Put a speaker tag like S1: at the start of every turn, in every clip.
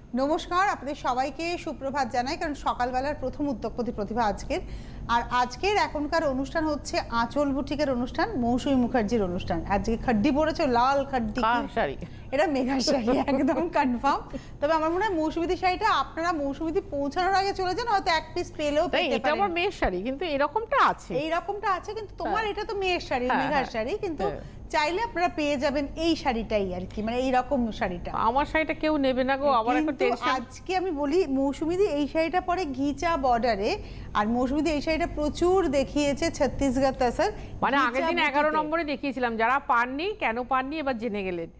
S1: নমস্কার, আপনাদের সবাইকে সুপ্রভাত জানাই, কারণ সকালবেলার প্রথম উদ্যোগপতি প্রতিভা আজকের। আর আজকের এখনকার অনুষ্ঠান হচ্ছে আঁচল বুটিকের অনুষ্ঠান, মৌসুমী মুখার্জির অনুষ্ঠান। আজকে খাড্ডি পরেছো, লাল খাড্ডি
S2: শাড়ি,
S1: এটা মেঘা শাড়ি একদম কনফার্ম। তবে আমার মনে হয় মৌসুমীদি শাড়িটা আপনারা মৌসুমীদি পৌঁছানোর আগে চলে যান, হয়তো এক পিস পেলেও পেতে পারেন।
S2: এটা আমার মেয়ের শাড়ি, কিন্তু এরকমটা আছে,
S1: এইরকমটা আছে, কিন্তু তোমার এটা তো মেয়ের শাড়ি, মেঘার শাড়ি, কিন্তু চাইলে আপনারা পেয়ে যাবেন এই শাড়িটাই আর কি, মানে এইরকম শাড়িটা।
S2: আমার শাড়িটা কেউ নেবে না গো, আবার একটা টেনশন।
S1: আজকে আমি বলি, মৌসুমীদি এই শাড়িটা পরে ঘিচা বর্ডারে, আর মৌসুমীদি এই শাড়িটা প্রচুর দেখিয়েছে ছত্তিশগড় তাসার,
S2: মানে আগের দিন 11 নম্বরে দেখিয়েছিলাম। যারা পাননি, কেন পাননি এবার জেনে গেলেন।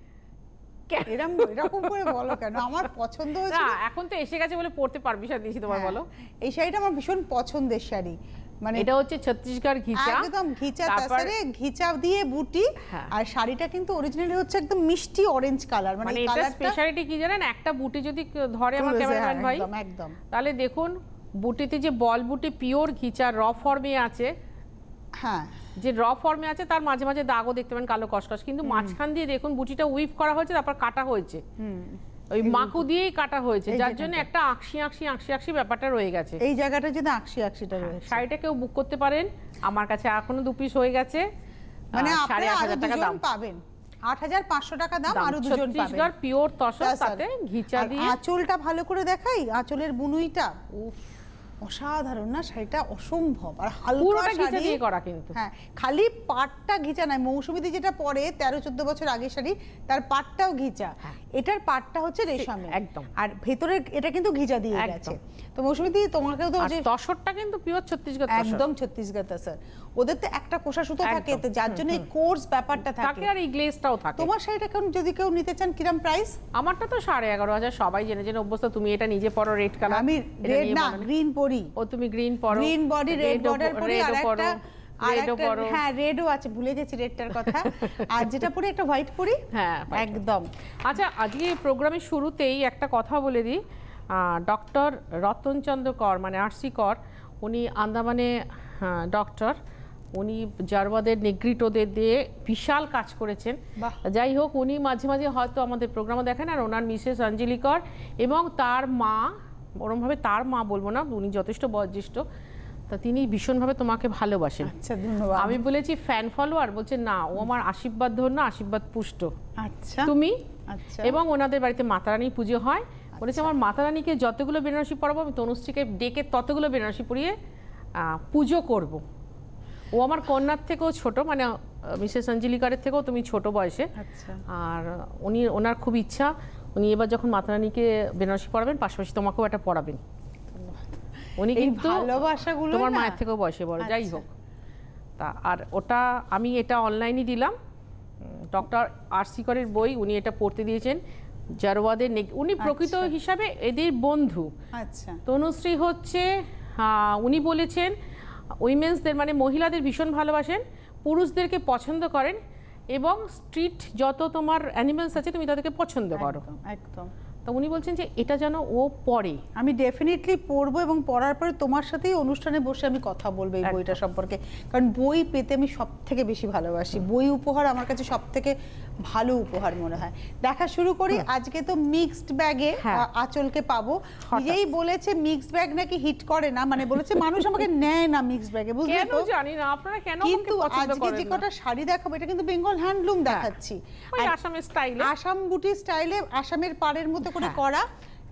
S1: এরকম করে বলো কেন? আমার পছন্দ হয়েছে।
S2: না, এখন তো এসে গেছে বলে পড়তে পারমিশন দিয়েছি তোমার, বলো।
S1: এই শাড়িটা আমার ভীষণ পছন্দের শাড়ি, মানে
S2: এটা হচ্ছে ছত্তিশগড় ঘিচা,
S1: একদম ঘিচা তাসারে ঘিচা দিয়ে বুটি। আর শাড়িটা কিন্তু অরিজিনালি হচ্ছে একদম মিষ্টি অরেঞ্জ কালার, মানে
S2: এটা স্পেশালিটি কি জানেন, একটা বুটি যদি ধরে আমার ক্যামেরাম্যান ভাই,
S1: একদম
S2: তাহলে দেখুন বুটিতে যে বল বুটি পিওর ঘিচা র ফর্মে আছে,
S1: হ্যাঁ
S2: যে র ফর্মে আছে, তার মাঝে মাঝে দাগও দেখতে পাবেন কালো কসকস, কিন্তু মাঝখান দিয়ে দেখুন বুটিটা উইভ করা হয়েছে, তারপর কাটা হয়েছে, ওই মাকু দিয়েই কাটা হয়েছে, যার জন্য একটা আঁকশি ব্যাপারটা রয়ে গেছে।
S1: এই জায়গাটা যদি আঁকশিটা রয়েছে।
S2: শাড়িটা কেউ বুক করতে পারেন, আমার কাছে এখনো 2 পিস হয়ে গেছে,
S1: মানে
S2: 8,500 টাকা দাম
S1: পাবেন, 8,500 টাকা দাম, আরো দুজন পাবেন।
S2: ছত্তিশগড় পিওর তসর, সাথে ঘিচা দিয়ে।
S1: আঁচলটা ভালো করে দেখাই, আঁচলের বুনুইটা উফ অসাধারণ না, শাড়িটা অসম্ভব। আর হালকা
S2: ঘিচা দিয়ে করা, কিন্তু
S1: হ্যাঁ, খালি পাটটা ঘিচা নয়, মৌসুমীদি যেটা পরে 13-14 বছর আগে শাড়ি, তার পাটটাও ঘিচা, এটার পাটটা হচ্ছে রেশমে
S2: একদম,
S1: আর ভেতরে এটা কিন্তু ঘিচা দিয়ে গেছে। তো মৌসুমীদি তোমাকেও তো
S2: তসরটা কিন্তু পিওর ছত্তিশগড়,
S1: একদম ছত্তিশগড় তসর। ওদের তো একটা কোষা সুতো থাকে, যার জন্য এই কোর্স ব্যাপারটা থাকে,
S2: আর এই গ্লেজটাও থাকে।
S1: তোমার শাড়িটা কেমন, যদি কেউ নিতে চান কিরম প্রাইস?
S2: আমারটা তো 11,500, সবাই জেনে অভ্যস্ত। তুমি এটা নিজে পরো রেড কালার,
S1: আমি রেড না গ্রিন পরি।
S2: ও তুমি গ্রিন পরো,
S1: গ্রিন বডি রেড বর্ডার পরি, আর একটা হ্যাঁ রেডও আছে, ভুলে গেছি রেডটার কথা। আর যেটা পরি একটা হোয়াইট পরি, হ্যাঁ একদম।
S2: আচ্ছা, আজকে প্রোগ্রামের শুরুতেই একটা কথা বলে দিই, ডক্টর রতনচন্দ্র কর, মানে আরসি কর, উনি আন্দামানে ডক্টর, উনি জারওয়াদের নেগ্রিটোদের দিয়ে বিশাল কাজ করেছেন। যাই হোক, উনি মাঝে মাঝে হয়তো আমাদের প্রোগ্রামে দেখেন, আর ওনার মিসেস অঞ্জলি কর এবং তার মা, ওরমভাবে তার মা বলবো না, উনি যথেষ্ট বয়োজ্যেষ্ঠ, তা তিনি ভীষণভাবে তোমাকে ভালোবাসেন।
S1: আচ্ছা, ধন্যবাদ।
S2: আমি বলেছি ফ্যান ফলোয়ার, বলছে না, ও আমার আশীর্বাদ ধন্য, আশীর্বাদ পুষ্ট।
S1: আচ্ছা,
S2: তুমি
S1: আচ্ছা।
S2: এবং ওনাদের বাড়িতে মাতারানী পুজো হয়, বলেছে আমার মাতারানীকে যতগুলো বেনারসি পরাবো, আমি তনুশ্রীকে ডেকে ততগুলো বেনারসি পরিয়ে পুজো করব। ও আমার কন্যার থেকেও ছোট, মানে মিসেস অঞ্জলিকারের থেকেও তুমি ছোট বয়সে। আর ওনার খুব ইচ্ছা, উনি এবার যখন মাতারানীকে বেনারসি পড়াবেন, পাশাপাশি তোমাকেও একটা পড়াবেন। উনি কিন্তু
S1: ভালোবাসাগুলো
S2: তোমার মায়ের থেকেও বয়সে বড়। যাই হোক, তা আর ওটা আমি এটা অনলাইনে দিলাম, ডক্টর আরসি করের বই, উনি এটা পড়তে দিয়েছেন। জারওয়াদের উনি প্রকৃত হিসাবে এদের বন্ধু।
S1: আচ্ছা,
S2: তনুশ্রী হচ্ছে, উনি বলেছেন উইমেন্সদের, মানে মহিলাদের ভীষণ ভালোবাসেন, পুরুষদেরকে পছন্দ করেন, এবং স্ট্রিট যত তোমার অ্যানিমেলস আছে তুমি তাদেরকে পছন্দ করো।
S1: একদম।
S2: তো উনি বলছেন যে এটা যেন ও পড়ে।
S1: আমি ডেফিনেটলি পড়বো, এবং পড়ার পরে তোমার সাথেই অনুষ্ঠানে বসে আমি কথা বলবো এই বইটা সম্পর্কে, কারণ বই পেতে আমি সব থেকে বেশি ভালোবাসি। বই উপহার আমার কাছে সব থেকে ভালো উপহার মনে হয়। দেখা শুরু করি। আজকে তো মিক্সড ব্যাগে আঁচলকে পাবো। নিজেই বলেছে মিক্সড ব্যাগ নাকি হিট করে না, মানে বলেছে মানুষ আমাকে নেয় না মিক্সড ব্যাগে, বুঝলে তো?
S2: জানি না আপনারা কেন,
S1: কিন্তু আজকে যে কটা শাড়ি দেখাবো, এটা কিন্তু বেঙ্গল হ্যান্ডলুম দেখাচ্ছি,
S2: আসামের স্টাইলে,
S1: আসাম বুটি স্টাইলে, আসামের পাড়ের মতো করে করা,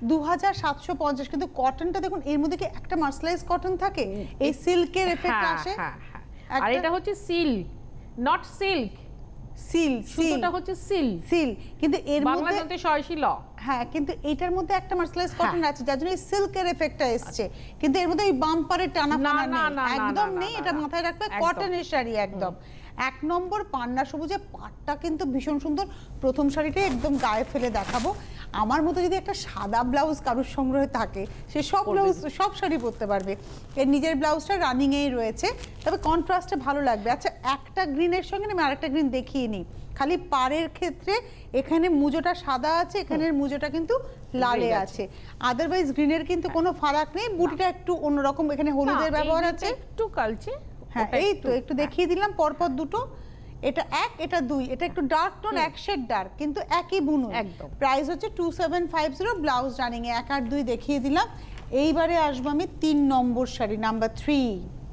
S1: 2750। কিন্তু কটনটা দেখুন, এর মধ্যে কি একটা মার্সেলাইজ কটন থাকে, এই সিল্কের এফেক্ট আসে।
S2: আর এটা হচ্ছে সিল্ক, নট সিল্ক, সুতোটা হচ্ছে সিল,
S1: কিন্তু এর মধ্যে
S2: বাংলাতে সয়সী ল,
S1: হ্যাঁ, কিন্তু এটার মধ্যে একটা মার্সেলাইজ কটন আছে, যার জন্য এই সিল্কের এফেক্টটা এসছে। কিন্তু এর মধ্যে এই বাম্পারের টানা একদম নেই, এটা মাথায় রাখবে। কটনের শাড়ি একদম। 1 নম্বর পান্না সবুজে পাটটা কিন্তু ভীষণ সুন্দর। প্রথম শাড়িটা একদম গায়ে ফেলে দেখাবো। আমার মতো যদি একটা সাদা ব্লাউজ কারুর সংগ্রহে থাকে, সে সব শাড়ি পরতে পারবে। এর নিজের ব্লাউজটা রানিংয়েই রয়েছে, তবে কন্ট্রাস্টে ভালো লাগবে। আচ্ছা, একটা গ্রিনের সঙ্গে আমি আরেকটা গ্রিন দেখিয়ে নিই। খালি পাড়ের ক্ষেত্রে এখানে মুজোটা সাদা আছে, এখানের মুজোটা কিন্তু লালে আছে, আদারওয়াইজ গ্রিনের কিন্তু কোনো ফারাক নেই। বুটিটা একটু অন্যরকম, এখানে হলুদের ব্যবহার আছে,
S2: একটু কালচে।
S1: হ্যাঁ, এই তো একটু দেখিয়ে দিলাম পরপর দুটো। এটা এক, এটা দুই, এটা একটু ডার্ক টোন, এক শেড ডার্ক, কিন্তু একই বুনন।
S2: একদম।
S1: প্রাইস হচ্ছে 2750, ব্লাউজ রানিং এ 1 আর 2 দেখিয়ে দিলাম। এইবারে আসবো আমি 3 নম্বর শাড়ি, নাম্বার 3।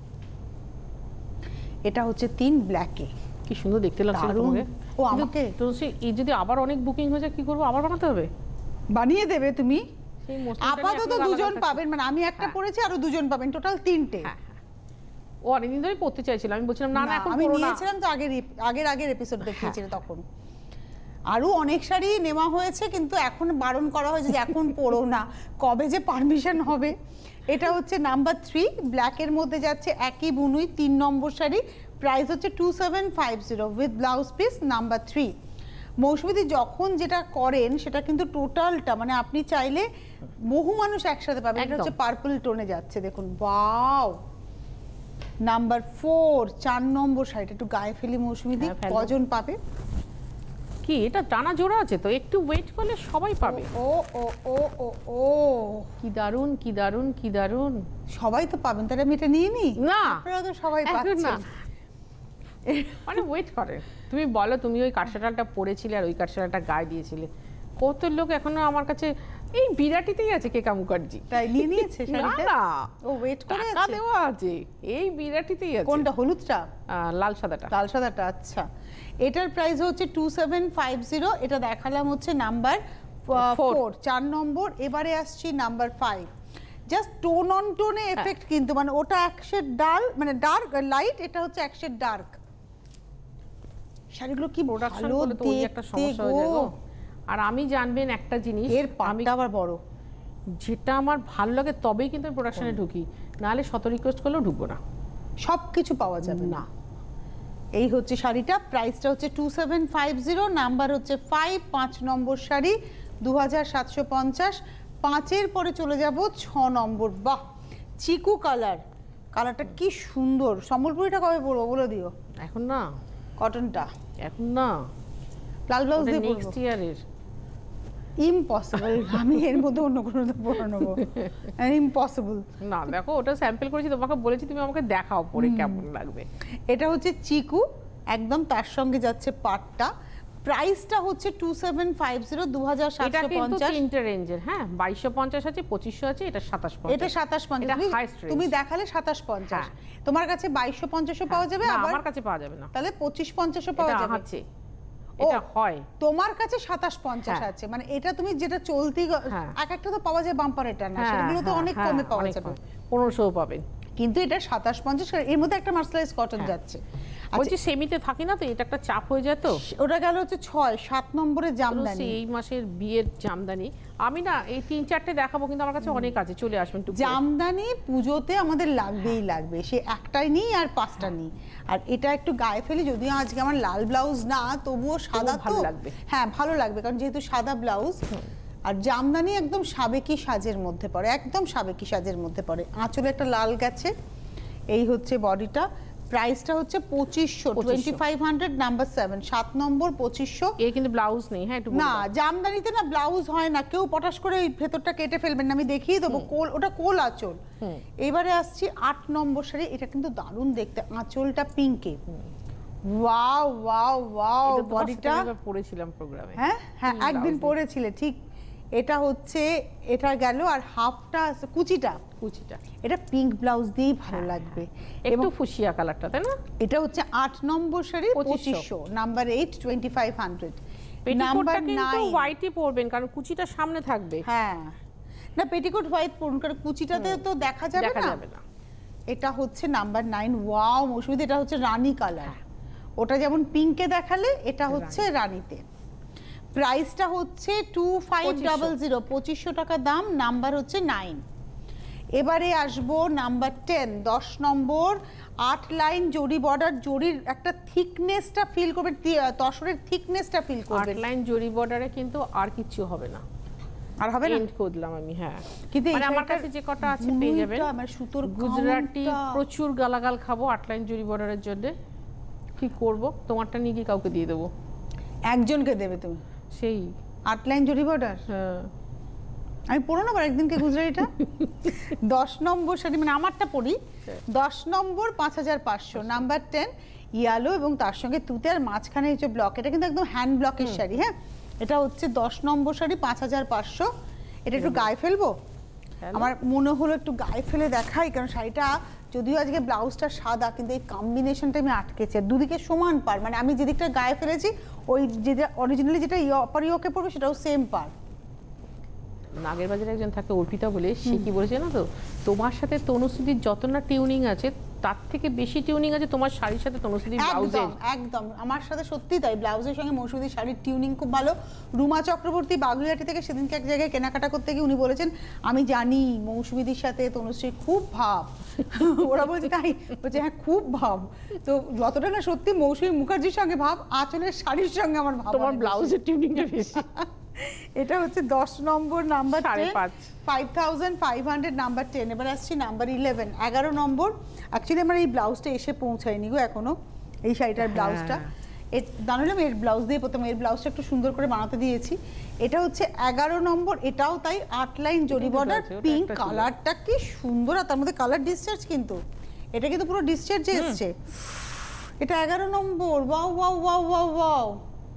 S1: এটা হচ্ছে 3 ব্ল্যাকে।
S2: কি সুন্দর দেখতে লাগছে
S1: দারুণ।
S2: তোমাকে।
S1: ও, আমাকে
S2: তো এই যদি আবার অনেক বুকিং হয়ে যায় কি করবো, আবার বানাতে হবে?
S1: বানিয়ে দেবে তুমি।
S2: সেই মসলিনটা নিয়ে
S1: আপাতত
S2: এখনো
S1: দুজন
S2: লাগানো
S1: পাবেন, মানে আমি একটা
S2: হ্যাঁ।
S1: পরেছি, আরো দুজন পাবেন, টোটাল 3টে।
S2: হ্যাঁ, ও অনেকদিন ধরেই পড়তে চাইছিলাম, আমি বলছিলাম না না এখন
S1: আমি
S2: পড়ো না।
S1: নিয়েছিলাম তো আগের এপিসোড দেখিয়েছিল তখন। আরো অনেক শাড়ি নেওয়া হয়েছে, কিন্তু এখন বারণ করা হয়েছে যে এখন পড়ো না, কবে যে পারমিশন হবে। এটা হচ্ছে নাম্বার 3, ব্ল্যাকের মধ্যে যাচ্ছে, একই বুনুই, 3 নম্বর শাড়ি। প্রাইস হচ্ছে 2750 উইথ ব্লাউজ পিস, নাম্বার 3। মৌসুমীদি যখন যেটা করেন সেটা কিন্তু টোটালটা, মানে আপনি চাইলে বহু মানুষ একসাথে পাবেন। এটা হচ্ছে পার্পল টোনে যাচ্ছে, দেখুন, ওয়াও। নাম্বার 4, 4 নম্বর শাড়িটা একটু গায়ে ফেলি মৌসুমীদি,
S2: হ্যাঁ, ফেলো।
S1: কজন পাবে?
S2: কি এটা টানা জোড়া আছে তো, একটু ওয়েট করলে সবাই পাবে।
S1: ও ও ও ও ও,
S2: কি দারুন কি দারুন কি দারুন।
S1: সবাই তো পাবেন, তাহলে আমি এটা নিয়ে নিই?
S2: না,
S1: আপনারা তো সবাই
S2: এখন
S1: পাচ্ছেন
S2: না। মানে ওয়েট করে। তুমি বলো, তুমি ওই কাঠসাটালটা পরেছিলে আর ওই কাঠসাটালটা গায়ে দিয়েছিলে, কত লোক এখনো আমার কাছে এই বিরাটিতেই আছে কেকা মুখার্জি।
S1: তাই নিয়ে নিয়েছে
S2: না
S1: শাড়িটা?
S2: না,
S1: ও ওয়েট করে
S2: টাকা
S1: আছে।
S2: দেওয়া আছে, এই বিরাটিতেই আছে।
S1: কোনটা, হলুদটা?
S2: লাল সাদাটা।
S1: লাল সাদাটা, আচ্ছা। এটার প্রাইস হচ্ছে 2750। এটা দেখালাম হচ্ছে নাম্বার 4, 4 নম্বর। এবারে আসছি নাম্বার 5। জাস্ট টোন অন টোনে এফেক্ট, কিন্তু মানে ওটা এক শেড ডাল, মানে ডার্ক লাইট, এটা হচ্ছে এক শেড ডার্ক। শাড়িগুলো কি
S2: প্রোডাকশন
S1: ভালো
S2: করলে তো ওই একটা
S1: দেখতে
S2: সমস্যা হয়ে যায়
S1: গো।
S2: গো। আর আমি জানবেন একটা জিনিস,
S1: এর পাটটা আবার বড়।
S2: যেটা আমার ভালো লাগে তবেই কিন্তু আমি প্রোডাকশনে ঢুকি, নাহলে শত রিকোয়েস্ট করলেও ঢুকবো না।
S1: সবকিছু পাওয়া যাবে না। এই হচ্ছে শাড়িটা, প্রাইসটা হচ্ছে 2750, নাম্বার হচ্ছে 5, 5 নম্বর শাড়ি, 2750। 5-এর পরে চলে যাব 6 নম্বর। বাহ, চিকু কালার, কালারটা কি সুন্দর। সম্বলপুরিটা কবে পরবো বলে দিও?
S2: এখন না,
S1: কটনটা
S2: এখন না,
S1: লাল ব্লাউজ দিয়ে পরবো?
S2: নেক্সট ইয়ারের।
S1: ইম্পসিবল, আমি এর মধ্যে অন্য কোনো পরে নেবো, ইম্পসিবল।
S2: না দেখো, ওটা স্যাম্পল করেছি, তোমাকে বলেছি তুমি আমাকে দেখাও পরে কেমন লাগবে।
S1: এটা হচ্ছে চিকু, একদম তার সঙ্গে যাচ্ছে পাটটা। প্রাইসটা হচ্ছে 2750,
S2: এটা কিন্তু
S1: 2750।
S2: তিনটে রেঞ্জের, হ্যাঁ 2250 আছে, 2500 আছে, এটা 2750।
S1: এটা 2750,
S2: এটা highest range।
S1: তুমি দেখালে 2750।
S2: হ্যাঁ।
S1: তোমার কাছে 2250 পাওয়া যাবে,
S2: না,
S1: আবার
S2: আমার কাছে পাওয়া যাবে না,
S1: তাহলে 2550 পাওয়া
S2: এটা
S1: যাবে।
S2: আছে, এটা হয়।
S1: তোমার কাছে 2750
S2: হ্যাঁ।
S1: আছে, মানে এটা তুমি যেটা চলতি
S2: হ্যাঁ।
S1: এক একটা তো পাওয়া যায়, বাম্পার এটা না,
S2: হ্যাঁ,
S1: সেগুলো তো
S2: হ্যাঁ,
S1: অনেক
S2: হ্যাঁ,
S1: কমে পাওয়া
S2: অনেক
S1: যাবে।
S2: কমে। 1500 পাবেন।
S1: কিন্তু এটা 2750, এর মধ্যে একটা মার্সেলাইজ কটন যাচ্ছে।
S2: বলছি সেমিতে থাকি না তো, এটা একটা চাপ হয়ে যায় তো।
S1: ওটা গেল হচ্ছে 6, 7 নম্বরে জামদানি।
S2: এই মাসের বিয়ের জামদানি আমি না এই 3-4টে দেখাবো, কিন্তু আমার কাছে অনেক আছে, চলে আসবেন একটু।
S1: জামদানি পুজোতে আমাদের লাগবেই লাগবে, সে একটাই নেই আর 5টা নেই। আর এটা একটু গায়ে ফেলি, যদিও আজকে আমার লাল ব্লাউজ না, তবুও সাদা তো
S2: ভালো লাগবে।
S1: হ্যাঁ ভালো লাগবে, কারণ যেহেতু সাদা ব্লাউজ। আর জামদানি একদম সাবেকি সাজের মধ্যে পড়ে, একদম সাবেকি সাজের মধ্যে পড়ে। আঁচলে একটা লাল গেছে। এই হচ্ছে বডিটা, প্রাইসটা হচ্ছে 2500, 2500, নাম্বার 7, 7 নম্বর 2500।
S2: এর কিন্তু ব্লাউজ নেই, হ্যাঁ একটু
S1: না, জামদানিতে না ব্লাউজ হয় না, কেউ পটাশ করে ওই ভেতরটা কেটে ফেলবেন না, আমি দেখিয়ে দেবো। কোল, ওটা কোল আঁচল। এবারে আসছি 8 নম্বর শাড়ি, এটা কিন্তু দারুণ দেখতে, আঁচলটা পিঙ্কে। ওয়াও ওয়াও ওয়াও, বডিটা
S2: পরেছিলাম প্রোগ্রামে।
S1: হ্যাঁ হ্যাঁ, একদিন পরেছিলে ঠিক। এটা হচ্ছে, এটা গেল, আর হাফটা কুচিটা,
S2: কুচিটা
S1: এটা পিঙ্ক ব্লাউজ দিয়েই ভালো লাগবে,
S2: একটু ফুসিয়া কালারটা, তাই না?
S1: এটা হচ্ছে 8 নম্বর শাড়ি, 2500, নাম্বার 8, 2500।
S2: পেটিকোটটা কিন্তু হোয়াইটই পরবেন, কারণ কুচিটা সামনে থাকবে।
S1: হ্যাঁ, না পেটিকোট হোয়াইট পরুন, কারণ কুচিটাতে তো দেখা যাবে না। এটা হচ্ছে নাম্বার 9। ওয়াও মৌসুমী, এটা হচ্ছে রানী কালার। ওটা যেমন পিঙ্কে দেখালে, এটা হচ্ছে রানীতে। প্রাইসটা হচ্ছে 2500, 2500 টাকা দাম, নাম্বার হচ্ছে 9। এবারে আসবো নাম্বার 10, 10 নম্বর। 8 লাইন জরি বর্ডার, জরির একটা থিকনেসটা ফিল করবেন, তসরের থিকনেসটা ফিল করবেন।
S2: 8 লাইন জরি বর্ডারে কিন্তু আর কিছু হবে না,
S1: আর হবে না,
S2: এন্ড করলাম আমি। হ্যাঁ,
S1: কিন্তু
S2: মানে আমার কাছে যে কটা আছে পেয়ে যাবেন।
S1: আমার সুতোর
S2: গুজরাটি প্রচুর গালাগাল খাবো 8 লাইন জরি বর্ডারের জন্য। কি করব, তোমারটা নিয়ে গিয়ে কাউকে দিয়ে দেবো।
S1: একজনকে দেবে তুমি
S2: সেই
S1: 8 লাইন জরি বর্ডার?
S2: হ্যাঁ,
S1: আমি পড়ো না একদিনকে গুজরাটিটা। 10 নম্বর শাড়ি, মানে আমারটা পড়ি। 10 নম্বর 5500, নাম্বার 10। ইয়ালো এবং তার সঙ্গে তুতে, আর মাঝখানে হচ্ছে ব্লক। এটা কিন্তু একদম হ্যান্ড ব্লকের শাড়ি। হ্যাঁ, এটা হচ্ছে 10 নম্বর শাড়ি, 5500। এটা একটু গায়ে ফেলবো, আমার মনে হলো একটু গায়ে ফেলে দেখাই, কারণ শাড়িটা যদিও আজকে ব্লাউজটা সাদা, কিন্তু এই কম্বিনেশনটা আমি আটকেছে, দুদিকে সমান পার, মানে আমি যেদিকটা গায়ে ফেলেছি ওই যেটা অরিজিনালি যেটা আপার ইয়োকে পড়বে সেটাও সেম পার।
S2: নাগের বাজারে একজন থাকে অর্পিতা বলে, সে কি বলেছে না, তো তোমার সাথে তনুশ্রীর যত না টিউনিং আছে তার থেকে বেশি টিউনিং আছে তোমার শাড়ির সাথে তনুশ্রীর ব্লাউজের।
S1: একদম আমার সাথে সত্যি তাই, ব্লাউজের সঙ্গে মৌসুমীর শাড়ির টিউনিং খুব ভালো। রুমা চক্রবর্তী বাগুইহাটি থেকে সেদিনকে এক জায়গায় কেনাকাটা করতে গিয়ে উনি বলেছেন, আমি জানি মৌসুমীদের সাথে তনুশ্রীর খুব ভাব। ওরা বলছে তাই, বলছে হ্যাঁ খুব ভাব। তো যতটা না সত্যি মৌসুমী মুখার্জির সঙ্গে ভাব, আঁচলের শাড়ির সঙ্গে আমার ভাব,
S2: তোমার ব্লাউজের টিউনিংটা বেশি।
S1: এটা হচ্ছে 10 নম্বর, নাম্বার
S2: 5.5,
S1: 5500, নাম্বার 10। এবার আসছি নাম্বার 11, 11 নম্বর। অ্যাকচুয়ালি আমার এই ব্লাউজটা এসে পৌঁছায়নি গো এখনো, এই শাড়িটার ব্লাউজটা। জানলাম এর ব্লাউজ দিয়ে প্রথমে এর ব্লাউজটা একটু সুন্দর করে বানাতে দিয়েছি। এটা হচ্ছে 11 নম্বর, এটাও তাই 8 লাইন জরি বর্ডার, পিঙ্ক কালারটা কি সুন্দর, আর তার মধ্যে কালার ডিসচার্জ, কিন্তু এটা কিন্তু পুরো ডিসচার্জে এসছে। এটা 11 নম্বর, wow wow wow wow wow,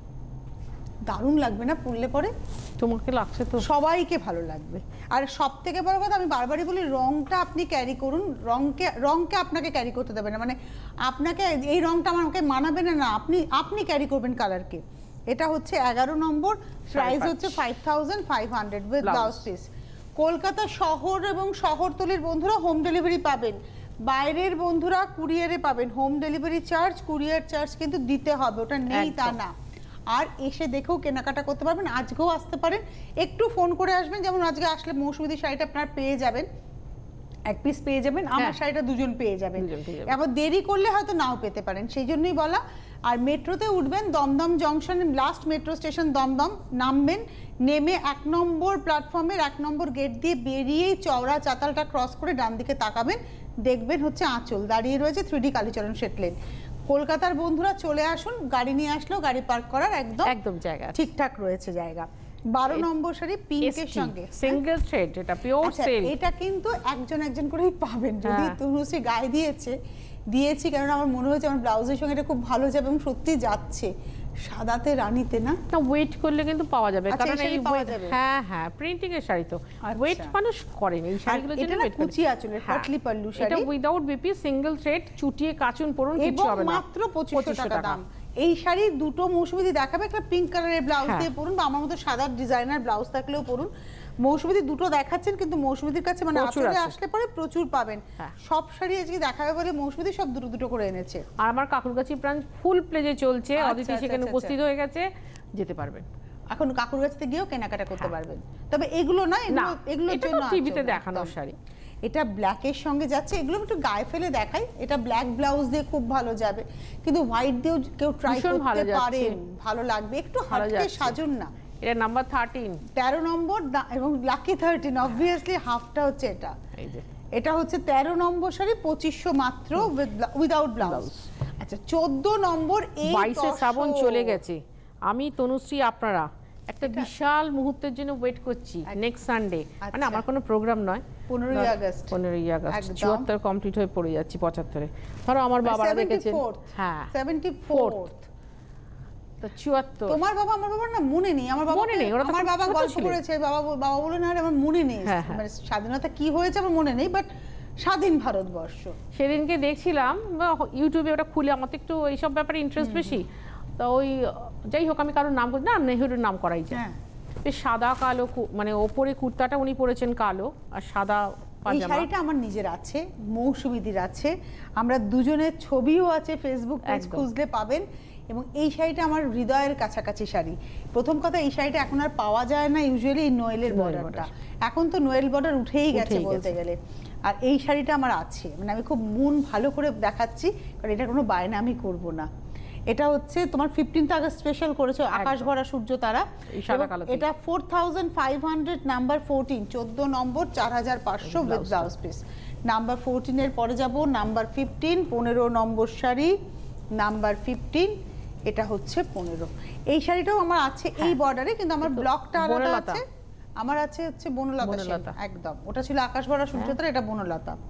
S1: দারুণ লাগবে না পরলে পরে?
S2: তোমাকে লাগছে তো?
S1: সবাইকে ভালো লাগবে। আর সব থেকে বড় কথা, আমি বারবারই বলি, রংটা আপনি ক্যারি করুন, রংকে আপনাকে ক্যারি করতে দেবে না, মানে আপনাকে এই রংটা আমাকে মানাবে না, না আপনি ক্যারি করবেন কালারকে। এটা হচ্ছে 11 নম্বর, প্রাইস হচ্ছে 5500 উইথ ব্লাউজ পিস। কলকাতা শহর এবং শহরতলির বন্ধুরা হোম ডেলিভারি পাবেন, বাইরের বন্ধুরা কুরিয়ারে পাবেন। Home delivery charge, courier charge কিন্তু দিতে হবে, ওটা নেই তা না। আর এসে দেখেও কেনাকাটা করতে পারবেন, আজকেও আসতে পারেন, একটু ফোন করে আসবেন। যেমন আজকে আসলে মৌসুমীদের শাড়িটা আপনারা পেয়ে যাবেন, এক পিস পেয়ে যাবেন, আমার শাড়িটা দুজন পেয়ে যাবেন। আবার দেরি করলে হয়তো নাও পেতে পারেন, সেই জন্যই বলা। আর মেট্রোতে উঠবেন Dum Dum junction, last metro station Dum Dum, নামবেন, নেমে 1 নম্বর প্ল্যাটফর্মের 1 নম্বর গেট দিয়ে বেরিয়েই চওড়া চাতালটা ক্রস করে ডান দিকে তাকাবেন, দেখবেন হচ্ছে আঁচল দাঁড়িয়ে রয়েছে 3D কালীচরণ শেঠ লেন। কলকাতার বন্ধুরা চলে আসুন, গাড়ি নিয়ে আসলেও গাড়ি পার্ক করার একদম জায়গা ঠিকঠাক রয়েছে জায়গা। 12 নম্বর শাড়ি পিঙ্কের সঙ্গে
S2: সিঙ্গেল থ্রেড, এটা পিওর সিল্ক।
S1: এটা কিন্তু একজন করেই পাবেন, যদি তনুশ্রী গায়ে দিয়েছি, কারণ আমার মনে হয়েছে আমার ব্লাউজের সঙ্গে এটা খুব ভালো যাবে, এবং সত্যি যাচ্ছে সাদাতে রানীতে না
S2: ওয়েট করলে কিন্তু পাওয়া যাবে, কারণ এই হ্যাঁ প্রিন্টিং এর শাড়ি তো ওয়েট মানুষ করেন এই শাড়িগুলো,
S1: এটা না কুচি আঁচলের পাটলি পাল্লু শাড়ি,
S2: এটা উইদাউট বিপি সিঙ্গেল থ্রেড, চুটিয়ে কাচুন পরুন, কিছু হবে না,
S1: মাত্র 2500 টাকা দাম। এই শাড়ি দুটো মৌসুমীদি দেখাবে, একটা পিঙ্ক কালারের ব্লাউজ দিয়ে পরুন, বা আমার মতো সাদা ডিজাইনার ব্লাউজ থাকলেও পরুন। মৌসুমীদি দুটো দেখাচ্ছেন, কিন্তু মৌসুমীদির কাছে মানে আঁচলে আসলে পরে প্রচুর পাবেন। সব শাড়ি আজকে দেখাবে বলে মৌসুমীদি সব দুটো করে এনেছে।
S2: আর আমার কাকুরগাছি ব্রাঞ্চ ফুল প্লেজে চলছে, অদিতি সেখানে উপস্থিত হয়ে গেছে, যেতে পারবেন।
S1: এখন কাকুরগাছিতে গিয়েও কেনাকাটা করতে পারবেন, তবে এগুলো না, এগুলোর জন্য
S2: টিভিতে দেখানো শাড়ি।
S1: এটা ব্ল্যাকের সঙ্গে যাচ্ছে, এগুলো একটু গায়ে ফেলে দেখাই। এটা ব্ল্যাক ব্লাউজ দিয়ে খুব ভালো যাবে, কিন্তু হোয়াইট দিয়েও কেউ ট্রাই করতে পারেন, ভালো লাগবে। একটু হালকা সাজুন না।
S2: এটা নাম্বার
S1: 13 নম্বর এবং লাকি 13, অবভিয়াসলি হাফটা হচ্ছে এটা। এটা হচ্ছে 13 নম্বর শাড়ি, 2500 মাত্র উইদাউট ব্লাউজ। আচ্ছা 14 নম্বর, এই
S2: 22 শ্রাবণ চলে গেছে, আমি তনুশ্রী আপনারা একটা বিশাল মুহূর্তের জন্য ওয়েট করছি, নেক্সট সানডে, মানে আমার কোনো প্রোগ্রাম নয়,
S1: 15ই আগস্ট
S2: 74 কমপ্লিট হয়ে পড়ে যাচ্ছি 75-এ। ধরো আমার বাবারা দেখেছেন, হ্যাঁ
S1: 74,
S2: তো 74।
S1: তোমার বাবা আমার বাবার না মনে নেই, আমার বাবা গল্প করেছে, বাবা বলে না আমার মনে নেই, মানে স্বাধীনতা কি হয়েছে আমার মনে নেই, বাট স্বাধীন ভারতবর্ষ।
S2: সেদিনকে দেখছিলাম ইউটিউবে, ওটা খুলে, আমার তো একটু এইসব ব্যাপারে ইন্টারেস্ট বেশি, তো ওই যাই হোক আমি কারোর নাম করি না, নেহরুর নাম করাই যায়। সাদা কালো, মানে ওপরে কুর্তাটা উনি পরেছেন কালো, আর সাদা
S1: এই শাড়িটা আমার নিজের আছে, মৌসুমীদির আছে, আমরা দুজনের ছবিও আছে, ফেসবুক পেজ খুঁজলে পাবেন। এবং এই শাড়িটা আমার হৃদয়ের কাছাকাছি শাড়ি। প্রথম কথা, এই শাড়িটা এখন আর পাওয়া যায় না, ইউজুয়ালি এই নোয়েলের বর্ডারটা, এখন তো নোয়েল বর্ডার উঠেই গেছে বলতে গেলে। আর এই শাড়িটা আমার আছে, মানে আমি খুব মন ভালো করে দেখাচ্ছি, কারণ এটা কোনো বায়না আমি করব না। এটা হচ্ছে তোমার 15th আগস্ট স্পেশাল করেছো, আকাশ ভরা সূর্য তারা। এটা 4500, নাম্বার 14, 14 নম্বর, 4500 উইথ ব্লাউজ পিস। নাম্বার 14 এর পরে যাব নাম্বার 15, 15 নম্বর শাড়ি, নাম্বার 15, এটা হচ্ছে 15। এই শাড়িটাও আমার আছে এই বর্ডারে, কিন্তু আমার ব্লকটা আলাদা আছে, আমার আছে হচ্ছে বনলতা, একদম ওটা ছিল আকাশ ভরা সূর্য তারা, এটা বনলতা।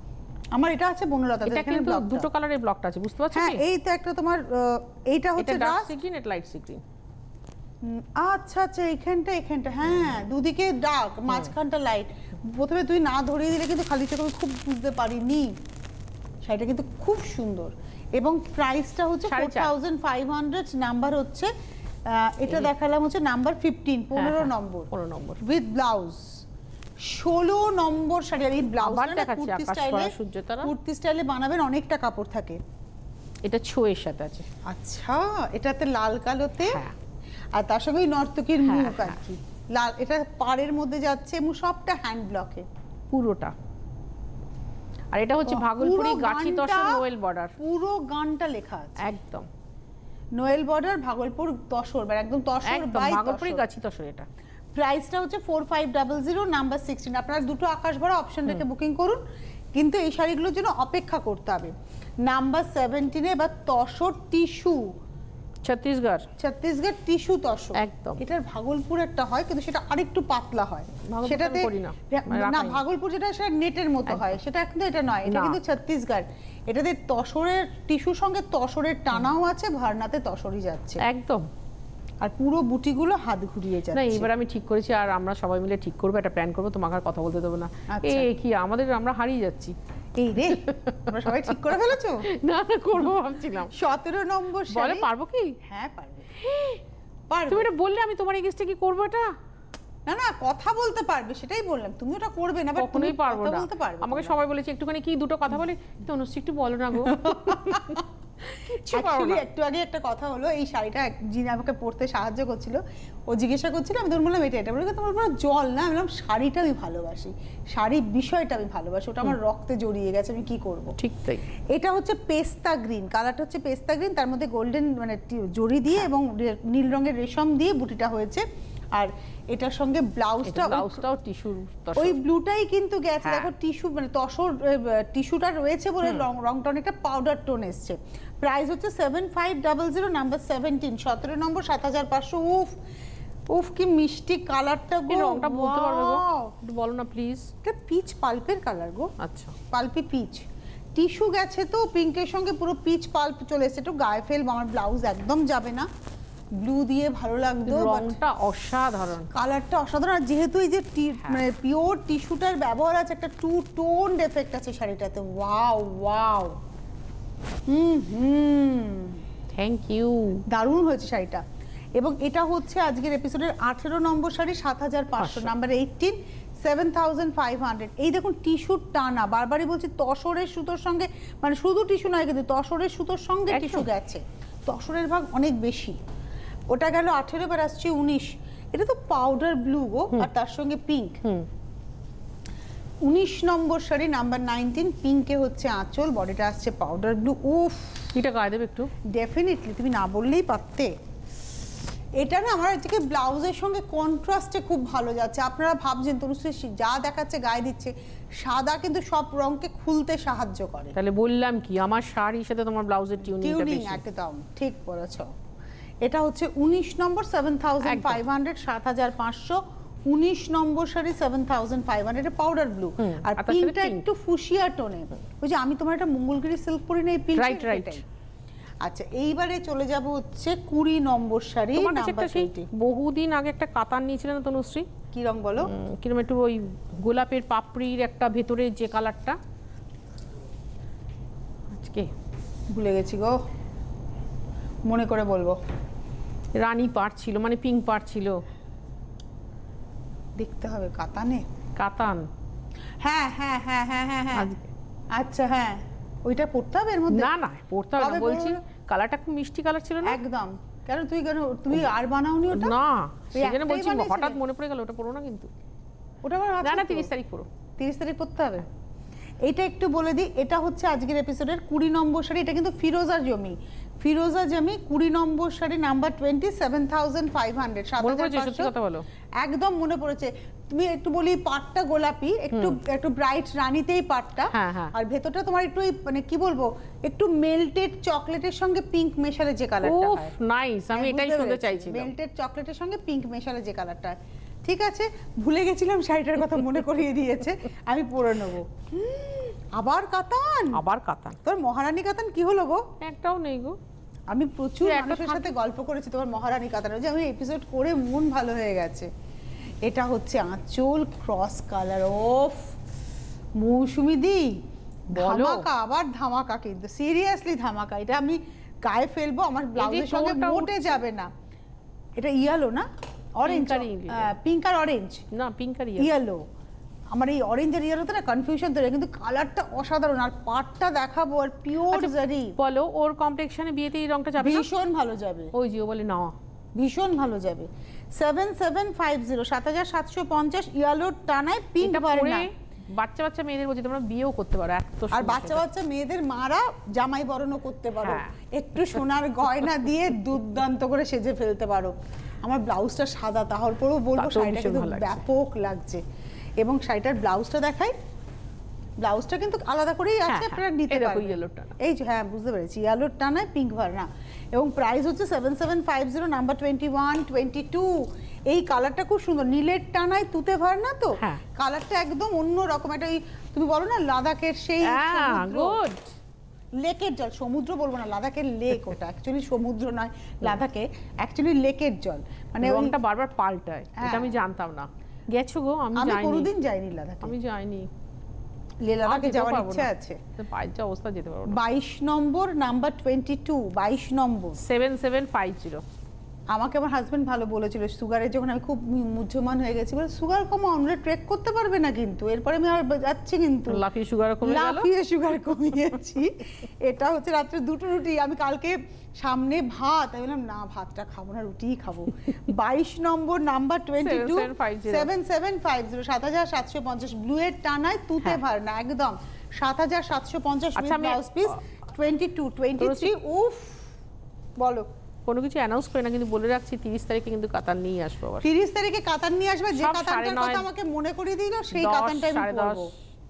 S1: আমার এটা আছে বনলতা,
S2: এটা কিন্তু দুটো কালারের ব্লকটা আছে, বুঝতে পারছো?
S1: হ্যাঁ, এই তো একটা তোমার এইটা হচ্ছে
S2: ডার্ক সি গ্রিন, এটা লাইট সি গ্রিন।
S1: আচ্ছা আচ্ছা, এখানটা হ্যাঁ, দুদিকে ডার্ক, মাঝখানটা লাইট। প্রথমে তুই না ধরিয়ে দিলে কিন্তু খালি চোখে খুব বুঝতে পারিনি। শাড়িটা কিন্তু খুব সুন্দর এবং প্রাইসটা হচ্ছে 4500, নাম্বার হচ্ছে এটা দেখালাম হচ্ছে নাম্বার 15, 15 নম্বর,
S2: 15 নম্বর
S1: উইথ ব্লাউজ। 16 নম্বর শাড়ি। আর এই ব্লাউজটা কুর্তি স্টাইলে বানাবেন, অনেকটা কাপড় থাকে।
S2: এটা ছোয়ের সাথে আছে।
S1: আচ্ছা, এটাতে লাল কালোতে, আর তার সঙ্গে নর্তকীর মুখ আর কি লাল, এটা পাড়ের মধ্যে যাচ্ছে এবং সবটা হ্যান্ড ব্লকে
S2: পুরোটা। আর এটা হচ্ছে ভাগলপুরি গাছি তসর নোয়েল বর্ডার,
S1: পুরো গানটা লেখা আছে
S2: একদম
S1: নোয়েল বর্ডার ভাগলপুর তসর, মানে একদম তসর বাই
S2: ভাগলপুরি গাছি তসর। এটা
S1: প্রাইসটা হচ্ছে 4500, নাম্বার 16। আপনারা দুটো আকাশ ভরা অপশন রেখে বুকিং করুন, কিন্তু এই শাড়িগুলোর জন্য অপেক্ষা করতে হবে। নাম্বার 17 এবার তসর টিস্যু, ছত্তিশগড় টিস্যু তসর,
S2: একদম।
S1: এটার ভাগলপুর একটা হয়, কিন্তু সেটা আরেকটু পাতলা হয়। সেটাতে না, ভাগলপুর যেটা সেটা নেটের মতো হয়, সেটা কিন্তু এটা নয়, এটা কিন্তু ছত্তিশগড়। এটাতে তসরের টিস্যুর সঙ্গে তসরের টানাও আছে, ভারনাতে তসরই যাচ্ছে
S2: একদম।
S1: আর পুরো বুটিগুলো হাত ঘুরিয়ে যাচ্ছে।
S2: না, এবার আমি ঠিক করেছি, আর আমরা সবাই মিলে ঠিক করবো, একটা প্ল্যান করবো, তোমাকে আর কথা বলতে দেবো না। কি আমরা হারিয়ে যাচ্ছি।
S1: এই রে, আমরা সবাই ঠিক করে ফেলেছো?
S2: না না, করবো ভাবছিলাম।
S1: 17 নম্বর
S2: বলে পারবো কি?
S1: হ্যাঁ পারবে।
S2: তুমি এটা বললে আমি তোমার এগেইনস্টে কি করবো? এটা
S1: না না, কথা বলতে পারবে, সেটাই বললাম। তুমি ওটা করবে না,
S2: কখনোই পারবো না। আমাকে সবাই বলেছে একটুখানি কি দুটো কথা বলে, তনুশ্রী একটু বলো না গো।
S1: একটু আগে একটা কথা হলো, এই শাড়িটা যিনি আমাকে পরতে সাহায্য করছিল, ও জিজ্ঞাসা করছিল, আমি তখন বললাম এটা বলে, তোমার বললাম জল না, আমি বললাম শাড়িটা আমি ভালোবাসি, শাড়ির বিষয়টা আমি ভালোবাসি, ওটা আমার রক্তে জড়িয়ে গেছে, আমি কি করব।
S2: ঠিক তাই।
S1: এটা হচ্ছে পেস্তা গ্রিন, কালারটা হচ্ছে পেস্তা গ্রিন, তার মধ্যে গোল্ডেন মানে জড়ি দিয়ে এবং নীল রঙের রেশম দিয়ে বুটিটা হয়েছে। আর এটার সঙ্গে ব্লাউজটাও
S2: টিস্যু,
S1: ওই ব্লুটাই কিন্তু গেছে। দেখো টিস্যু মানে তসর টিস্যুটা রয়েছে বলে রংটা অনেকটা পাউডার টোন এসছে। প্রাইস হচ্ছে 7500, নাম্বার 17, 17 নম্বর 7500। উফ উফ, কি মিষ্টি কালারটা গো।
S2: রংটা বলতে পারবে গো? একটু বলো না প্লিজ।
S1: এটা পিচ পাল্পের কালার গো।
S2: আচ্ছা,
S1: পাল্পি পিচ, টিস্যু গেছে তো পিঙ্কের সঙ্গে পুরো পিচ পাল্প চলে এসেছে। একটু গায়ে ফেলবো, আমার ব্লাউজ একদম যাবে না। ব্লু দিয়ে ভালো লাগতো,
S2: রংটা অসাধারণ,
S1: কালারটা অসাধারণ। আর যেহেতু এই যে মানে পিওর টিস্যুটার ব্যবহার আছে, একটা টু টোন এফেক্ট আছে শাড়িটাতে। ওয়াও ওয়াও,
S2: থ্যাংক ইউ,
S1: দারুণ হয়েছে শাড়িটা। এবং এটা হচ্ছে আজকের এপিসোডের 18 নম্বর শাড়ি, 7500, নাম্বার 18, 7500। এই দেখুন টিস্যুর টানা, বারবারই বলছি তসরের সুতোর সঙ্গে, মানে শুধু টিস্যু নয় কিন্তু তসরের সুতোর সঙ্গে টিস্যু গেছে, তসরের ভাগ অনেক বেশি। ওটা গেল 18, এবার আসছে 19। এটা তো পাউডার ব্লু গো, আর তার সঙ্গে পিঙ্ক। 19 নম্বর শাড়ি, নাম্বার 19, পিঙ্কে হচ্ছে আঁচল, বডিটা আসছে পাউডার ব্লু। উফ,
S2: এটা গায়ে দেবে একটু?
S1: ডেফিনেটলি, তুমি না বললেই পারতে। এটা না আমার আজকে ব্লাউজের সঙ্গে কন্ট্রাস্টে খুব ভালো যাচ্ছে। আপনারা ভাবছেন তনুশ্রী যা দেখাচ্ছে গায়ে দিচ্ছে, সাদা কিন্তু সব রঙকে খুলতে সাহায্য করে।
S2: তাহলে বললাম কি, আমার শাড়ির সাথে তোমার ব্লাউজের টিউনিংটা বেশি।
S1: একদম ঠিক বলেছো। এটা হচ্ছে 19 নম্বর, 7500, 7500। 19 নম্বর শাড়ি 7500, এটা পাউডার ব্লু, আর পিঙ্কটা একটু ফুশিয়া টোনে। ওই যে আমি তোমার একটা মঙ্গলগিরি সিল্ক পরি না, এই পিঙ্ক।
S2: Right right.
S1: আচ্ছা, এইবারে চলে যাব হচ্ছে 20 নম্বর শাড়ি, নাম্বার 20।
S2: বহুদিন আগে একটা কাতান নিয়েছিলেন না তনুশ্রী?
S1: কি রং বলো?
S2: কিরকম একটু ওই গোলাপের পাপড়ির একটা ভেতরে যে কালারটা, আজকে
S1: ভুলে গেছি গো, মনে করে বলবো।
S2: রানী পাড় ছিল, মানে পিঙ্ক পাড় ছিল,
S1: দেখতে হবে। কাতানে,
S2: কাতান,
S1: হ্যাঁ হ্যাঁ হ্যাঁ হ্যাঁ হ্যাঁ হ্যাঁ। আচ্ছা হ্যাঁ, ওইটা পড়তে হবে এর মধ্যে?
S2: না না, পড়তে হবে না, বলছি কালারটা খুব মিষ্টি কালার ছিল না
S1: একদম। কেন তুমি আর বানাওনি ওটা?
S2: না, সেজন্য বলছি, হঠাৎ মনে পড়ে গেল। ওটা পড়ো না কিন্তু,
S1: ওটা আমার
S2: না না, 30 তারিখ পড়ো।
S1: 30 তারিখ পড়তে হবে। এটা একটু বলে দিই, এটা হচ্ছে আজকের এপিসোডের 20 নম্বর শাড়ি। এটা কিন্তু ফিরোজা জমি, 20 নম্বর শাড়ি, নাম্বার 20, 7500, 7500। একদম মনে পড়েছে। তুমি একটু বলি, পাটটা গোলাপি, একটু ব্রাইট রানীতেই পাটটা, আর ভেতরটা তোমার একটু মানে কি বলবো, একটু মেল্টেড চকলেটের সঙ্গে পিঙ্ক মেশালে যে কালারটা হয়।
S2: নাইস, আমি এটাই শুনতে চাইছি।
S1: মেল্টেড চকলেটের সঙ্গে পিঙ্ক মেশালে যে কালারটা। ঠিক আছে, ভুলে গেছিলাম, শাড়িটার কথা মনে করিয়ে দিয়েছে, আমি পরে নেবো। আবার কাতান,
S2: আবার কাতান।
S1: তোর মহারানী কাতান কি হলো গো?
S2: একটাও নেই গো।
S1: আমি প্রচুর মানুষের সাথে গল্প করেছি তোমার মহারানী কাতান, যে আমি এপিসোড করে মন ভালো হয়ে গেছে। এটা হচ্ছে আঁচল ক্রস কালার। ওফ মৌসুমি দি, ধামাকা, আবার ধামাকা, কিন্তু সিরিয়াসলি ধামাকা। এটা আমি গায়ে ফেলবো, আমার ব্লাউজের সঙ্গে মোটে যাবে না। এটা ইয়েলো না অরেঞ্জ, পিঙ্ক আর অরেঞ্জ
S2: না, পিঙ্ক আর
S1: ইয়েলো। আমার এই অরেঞ্জ আর ইয়েলোতে না কনফিউশন তৈরি, কিন্তু কালারটা অসাধারণ। আর পাটটা দেখাবো, আর পিওর জারি।
S2: বলো ওর কমপ্লেক্সনে বিয়েতে এই রংটা যাবে?
S1: ভীষণ ভালো যাবে।
S2: ওই যে ও বলে না,
S1: ভীষণ ভালো যাবে। 7750, 7750 ইয়েলো টানায় পিঙ্ক ভার্না।
S2: বাচ্চা বাচ্চা মেয়েদের বলছি তোমরা বিয়েও করতে পারো এত।
S1: আর বাচ্চা বাচ্চা মেয়েদের মারা জামাই বরণও করতে পারো, একটু সোনার গয়না দিয়ে দুর্দান্ত করে সেজে ফেলতে পারো। আমার ব্লাউজটা সাদা, তারপরেও বলবো শাড়িটা কিন্তু ব্যাপক লাগছে। এবং শাড়িটার ব্লাউজটা দেখাই, ব্লাউজটা কিন্তু আলাদা করেই আছে, আপনারা নিতে পারবেন। এই যে হ্যাঁ বুঝতে পেরেছি, ইয়েলোর টানায় পিঙ্ক ভার্না। এবং প্রাইস হচ্ছে 7750, নাম্বার 21, 22। এই কালারটা খুব সুন্দর, নীলের টানায় তুতে ভার্না। তো কালারটা একদম অন্য রকম। একটা তুমি বলো না লাদাখের সেই লেকের জল, সমুদ্র বলবো না, লাদাখের লেক। ওটা অ্যাকচুয়ালি সমুদ্র নয়, লাদাখে অ্যাকচুয়ালি লেকের জল। মানে
S2: রংটা বারবার পাল্টায়, এটা আমি জানতাম না। গেছো গো? আমি
S1: কোনোদিন যাইনি লাদাখে।
S2: আমি যাইনি,
S1: লাদাখে যাওয়ার ইচ্ছা আছে।
S2: পায়ের যা অবস্থা যেতে পারবো না।
S1: 22 নম্বর, নাম্বার 22, 22 নম্বর,
S2: 7750।
S1: আমাকে আমার হাজবেন্ড ভালো বলেছিল, সুগারের যখন আমি খুব মুহ্যমান হয়ে গেছি, বলে সুগার কমাও, আমরা ট্রেক করতে পারবে না। কিন্তু এরপরে আমি আর যাচ্ছি, কিন্তু
S2: লাফিয়ে সুগার কমে গেল,
S1: লাফিয়ে সুগার কমিয়েছি। এটা হচ্ছে রাত্রে 2টো রুটি, আমি কালকে সামনে ভাত, আমি বললাম না ভাতটা খাবো না, রুটিই খাবো। 22 নম্বর, নাম্বার 22, 7750, 7750, ব্লু এর টানায় তুতে ভার্না একদম 7750 ব্লাউজ পিস। 22, 23, উফ বলো।
S2: কোনো কিছু অ্যানাউন্স করে না, কিন্তু বলে রাখছি 30 তারিখে কিন্তু কাতান নিয়ে আসবো। আবার
S1: 30 তারিখে কাতান নিয়ে আসবে। যে কাতানটার কথা আমাকে মনে করিয়ে দিল, সেই কাতানটা আমি পরবো।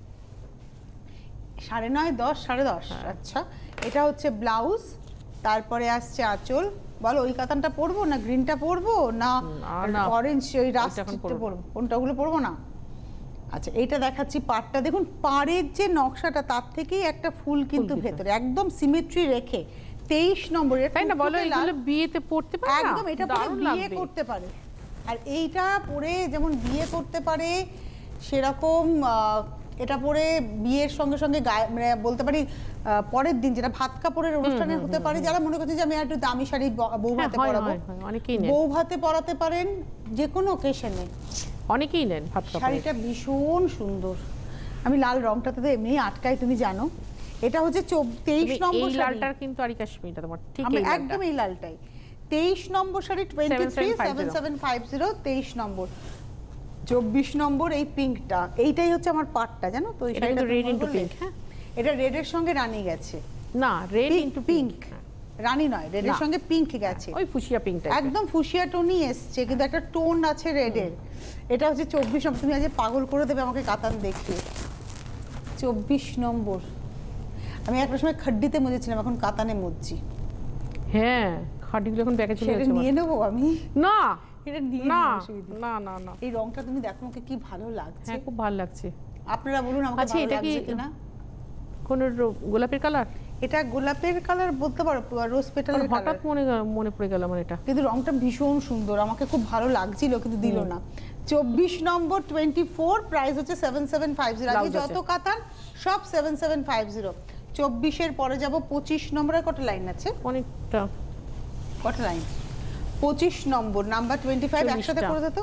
S1: 9:30, 10, 10:30। আচ্ছা, এটা হচ্ছে ব্লাউজ, তারপরে আসছে আঁচল। বলো ওই কাতানটা পরবো না গ্রিনটা পরবো না অরেঞ্জ ওই রাস্টটা পরবো? কোনটাগুলো পরবো না? আচ্ছা, এইটা দেখাচ্ছি পাড়টা। দেখুন পাড়ের যে নকশাটা, তার থেকেই একটা ফুল কিন্তু ভেতরে একদম সিমেট্রি রেখে। 23 নম্বর,
S2: তাই না? বলো এগুলো বিয়েতে পড়তে পারে না?
S1: একদম, এটা পরে বিয়ে করতে পারে। আর এইটা পরে যেমন বিয়ে করতে পারে, সেরকম এটা পরে বিয়ের সঙ্গে সঙ্গে মানে বলতে পারি পরের দিন যেটা ভাত কাপড়ের অনুষ্ঠানে হতে পারে। যারা মনে করছে যে আমি একটু দামি শাড়ি বউ ভাতে পরাবো, বউ ভাতে পরাতে পারেন, যে কোনো অকেশনে
S2: অনেকেই নেন ভাত কাপড়।
S1: শাড়িটা ভীষণ সুন্দর। আমি লাল রংটাতে তো এমনি আটকাই, তুমি জানো। এটা হচ্ছে 23 নম্বর শাড়ি।
S2: এই লালটার কিন্তু আরি কাশ্মীরটা তোমার ঠিক
S1: একদম এই লালটাই। 23 নম্বর শাড়ি, 23, 7750, 23 নম্বর। 24 নম্বর এই পিঙ্কটা, এইটাই হচ্ছে আমার পাটটা, জানো তো?
S2: এটা কিন্তু রেড ইনটু পিঙ্ক। হ্যাঁ,
S1: এটা রেডের সঙ্গে রানী গেছে।
S2: না, রেড ইনটু পিঙ্ক,
S1: রানী নয়, রেডের সঙ্গে পিঙ্ক গেছে।
S2: ওই ফুশিয়া পিঙ্কটা,
S1: একদম ফুশিয়া টোনই এসছে, কিন্তু একটা টোন আছে রেডের। এটা হচ্ছে 24 নম্বর। তুমি আজ পাগল করে দেবে আমাকে কাতান দেখিয়ে। 24 নম্বর। আমি একটা সময় খাড্ডিতে মুজেছিলাম, এখন কাতানে মুজছি।
S2: হ্যাঁ, খাড্ডিগুলো এখন ব্যাগে চলে যাচ্ছে।
S1: নিয়ে নেবো আমি?
S2: না,
S1: এটা নিয়ে
S2: না
S1: না
S2: না না।
S1: এই রংটা তুমি দেখো আমাকে কি ভালো লাগছে।
S2: হ্যাঁ, খুব ভালো লাগছে।
S1: আপনারা বলুন আমাকে ভালো লাগছে কিনা।
S2: কোন গোলাপের কালার?
S1: এটা গোলাপের কালার বলতে পারো, রোজ পেটালের কালার।
S2: হঠাৎ মনে পড়ে গেল আমার এটা।
S1: কিন্তু রংটা ভীষণ সুন্দর, আমাকে খুব ভালো লাগছিল, কিন্তু দিল না। 24 নম্বর, 24, প্রাইস হচ্ছে 7750। আগে যত কাতান সব 7750। 24 এর পরে যাব 25 নম্বরে। কত লাইন আছে?
S2: অনেকটা।
S1: কত লাইন? 25 নম্বর, নাম্বার 25। একসাথে করে দে তো,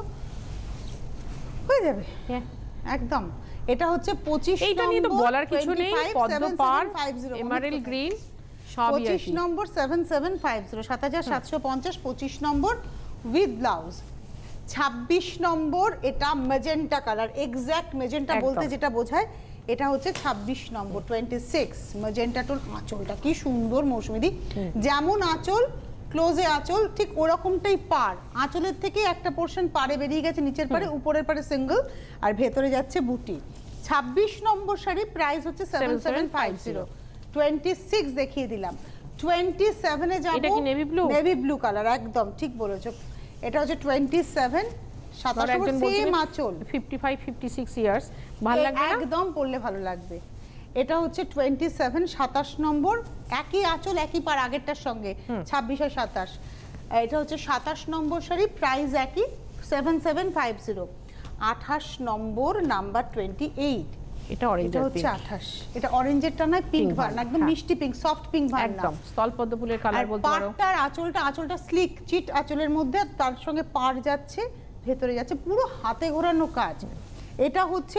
S1: হয়ে যাবে।
S2: হ্যাঁ,
S1: একদম। এটা হচ্ছে 25 নম্বর।
S2: এটা নিয়ে তো বলার কিছু নেই। পদ্ম পাড়, এমারেল গ্রিন, সবই আছে।
S1: 25 নম্বর, 7750, 7750, 25 নম্বর উইথ ব্লাউজ। 26 নম্বর, এটা ম্যাজেন্টা কালার, এক্স্যাক্ট ম্যাজেন্টা বলতে যেটা বোঝায়, এটা হচ্ছে 26 নম্বর, 26 ম্যাজেন্টা টোন। আঁচলটা কি সুন্দর মৌসুমীদি, যেমন আঁচল ক্লোজে আঁচল ঠিক ওরকমটাই পাড়। আঁচলের থেকে একটা পোর্শন পাড়ে বেরিয়ে গেছে, নিচের পাড়ে, উপরের পাড়ে সিঙ্গেল, আর ভেতরে যাচ্ছে বুটি। 26 নম্বর শাড়ি, প্রাইস হচ্ছে 7750। 26 দেখিয়ে দিলাম। 27 এ যাব।
S2: এটা কি navy blue?
S1: Navy blue colour, একদম ঠিক বলেছো। এটা হচ্ছে 27, 27 সেম আঁচল।
S2: 55 56 ইয়ার্স ভালো লাগবে না?
S1: একদম পরলে ভালো লাগবে। এটা হচ্ছে 27 নম্বর, একই আঁচল একই পার আগেরটার সঙ্গে 26 আর 27। এটা হচ্ছে 27 নম্বর শাড়ি, প্রাইস একই 7750। 28 নম্বর নাম্বার 28,
S2: এটা অরেঞ্জ,
S1: এটা হচ্ছে 28। এটা অরেঞ্জেরটা নয়, পিঙ্ক ভার্ন, একদম মিষ্টি পিঙ্ক, সফট পিঙ্ক ভার্ন,
S2: একদম স্থলপদ্ম ফুলের কালার বলতে পারো।
S1: পাড়টার আঁচলটা স্লিক চিট আঁচলের মধ্যে, তার সঙ্গে পাড় যাচ্ছে, ভেতরে যাচ্ছে, পুরো হাতে ঘোরানো কাজ। এটা হচ্ছে